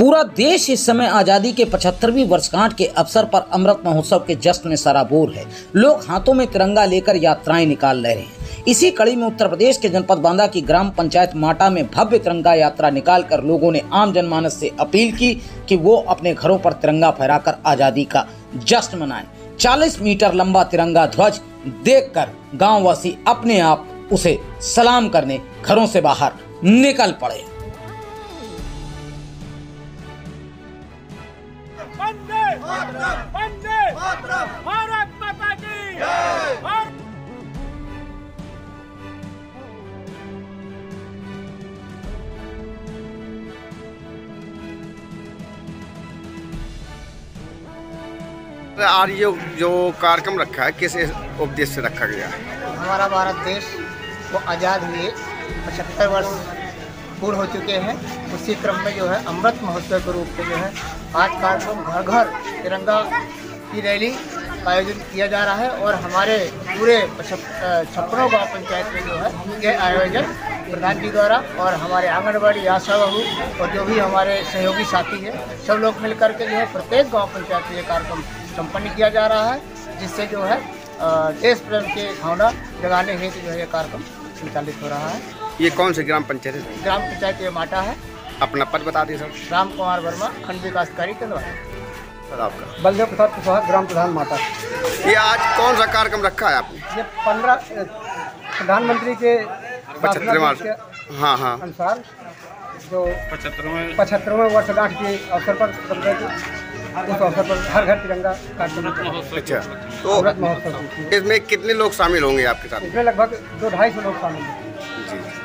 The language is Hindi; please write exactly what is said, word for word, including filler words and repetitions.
पूरा देश इस समय आजादी के पचहत्तरवीं वर्षगांठ के अवसर पर अमृत महोत्सव के जश्न में सराबोर है। लोग हाथों में तिरंगा लेकर यात्राएं निकाल रहे हैं। इसी कड़ी में उत्तर प्रदेश के जनपद बांदा की ग्राम पंचायत माटा में भव्य तिरंगा यात्रा निकालकर लोगों ने आम जनमानस से अपील की कि वो अपने घरों पर तिरंगा फहराकर आजादी का जश्न मनाएं। चालीस मीटर लंबा तिरंगा ध्वज देखकर गांववासी अपने आप उसे सलाम करने घरों से बाहर निकल पड़े। वंदे वंदे भारत माता की जय। आज ये जो कार्यक्रम रखा है किस उद्देश्य से रखा गया है? हमारा भारत देश को आज़ाद हुए पचहत्तर वर्ष पूर्ण हो चुके हैं। उसी क्रम में जो है अमृत महोत्सव के रूप में जो है आज कार्यक्रम घर घर तिरंगा की रैली का आयोजन किया जा रहा है और हमारे पूरे छप्पनों गाँव पंचायत में जो है ये आयोजन प्रधान जी द्वारा और हमारे आंगनबाड़ी आशा बहू और जो भी हमारे सहयोगी साथी हैं सब लोग मिलकर के जो है प्रत्येक गाँव पंचायत में ये कार्यक्रम संपन्न किया जा रहा है, जिससे जो है देश प्रेम के भावना जगाने हेतु जो है ये कार्यक्रम संचालित हो रहा है। ये कौन से ग्राम पंचायत है? ग्राम पंचायत ये माटा है। अपना पद बता दीजिए सर। राम कुमार वर्मा, खंड विकास अधिकारी के द्वारा। सर आपका? बलदेव प्रसाद कुशवाहा, ग्राम प्रधान माटा। ये आज कौन सा कार्यक्रम रखा है आपने? ये पंद्रह प्रधानमंत्री के पचहत्तरवें हाँ हाँ अनुसार जो पचहत्तरवें वर्षगांठ के अवसर पर उस अवसर पर हर घर तिरंगा कार्यक्रम। अच्छा, तो अमृत महोत्सव इसमें कितने लोग शामिल होंगे आपके साथ? इसमें लगभग दो ढाई सौ लोग शामिल हैं। जी।